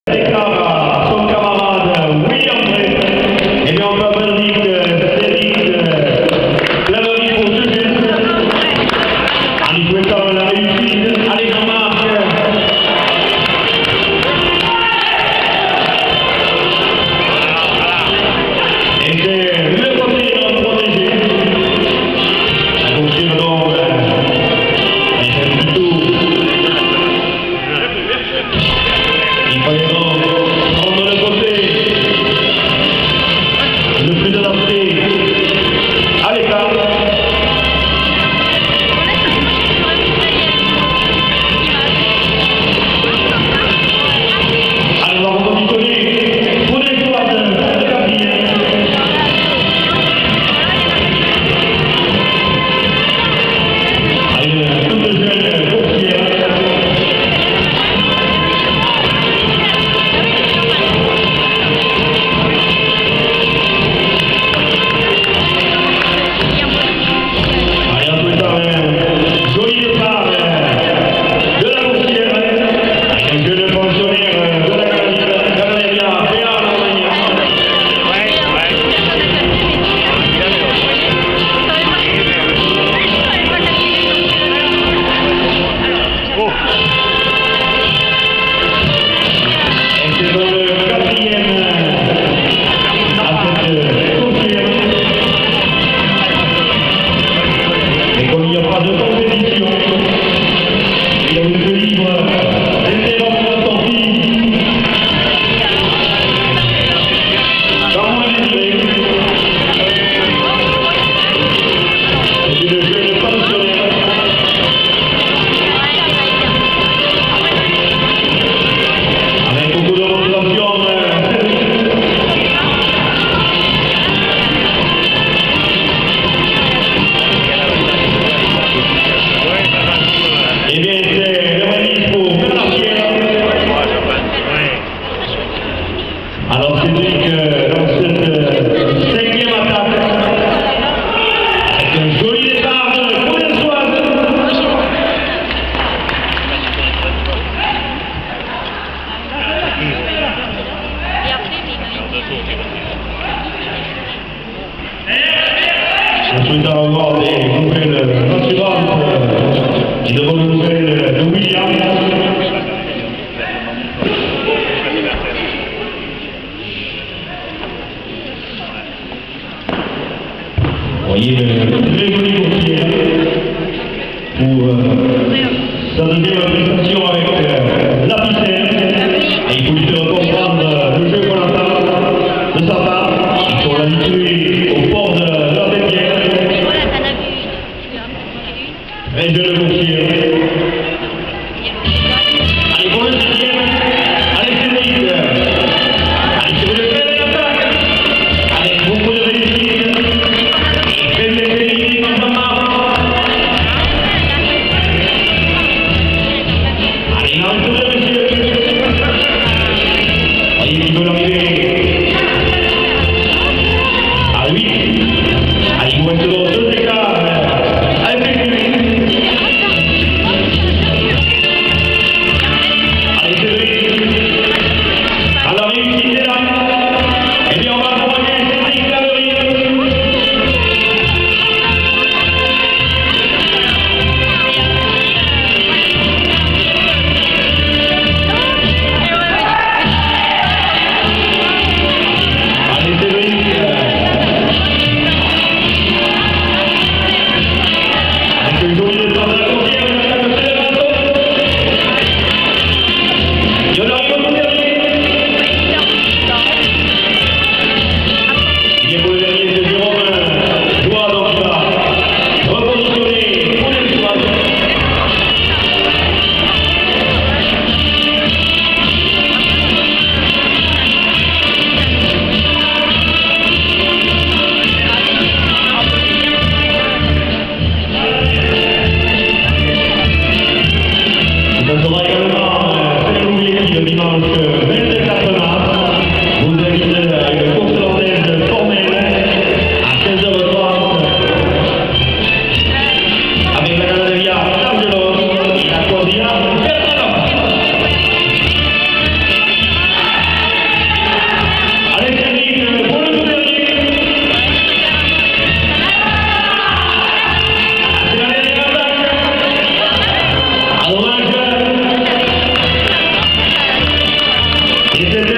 déclare à son camarade William Bray. Et bien on peut applaudir Cédric Claverie pour ce geste. En lui souhaitant la réussite. Allez Jean-Marc. Et c'est le côté protégé. La confirme donc. Et c'est plutôt. Il fallait donc prendre le côté le plus adapté à l'écart. Alors on va reconditionner pour les choix de Gabriel. Allez, un peu de jeune boursière. Joli départ de la boursière, un jeune pensionnaire de la Galeria Real Allemagne. Et c'est dans le quatrième à cette boursière. Et comme il n'y a pas de compétition, il y a une libre intervention sortie dans mon esprit. C'est une jeune pensionnaire. Avec beaucoup de motivation. Eh bien, c'est le remise pour Bernard-Pierre. Alors, Cédric, dans cette cinquième attaque, avec un joli départ pour les soirs. Je souhaite avoir des nouvelles rassurantes et de bonnes nouvelles de William. Vous voyez le très joli courtier pour sa deuxième prestation avec la piscine. Et il faut lui faire comprendre le jeu qu'on attend de sa part. Il faut l'habituer au port de la tête. Très jeune courtier. Allez pour le deuxième. Allez Cédric. Allez c'est le fait de l'attaque. Avec beaucoup de réussite. Et très bien fait, Et c'est